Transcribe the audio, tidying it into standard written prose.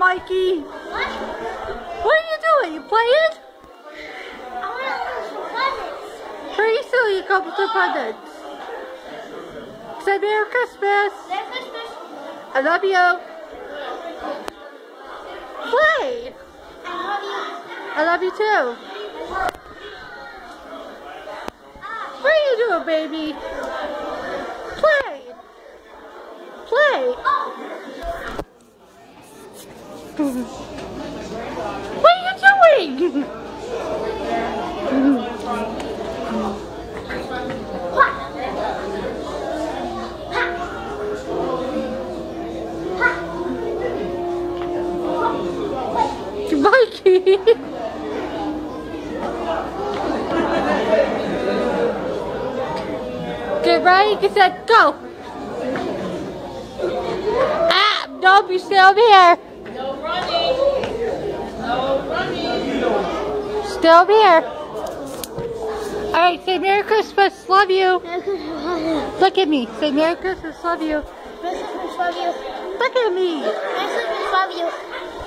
Mikey? What? What are you doing? You playing? I want to open some presents. Pretty soon you come with the presents. Say Merry Christmas. Merry Christmas. I love you. Play. I love you. I love you too. What are you doing, baby? Play. Play. What are you doing? Mikey. Get ready, get set, go. Ah, don't be still here. No running. No running. Still here. Alright, say Merry Christmas, love you. Merry Christmas, love you. Look at me, say Merry Christmas, love you. Merry Christmas, love you. Look at me. Merry Christmas, love you.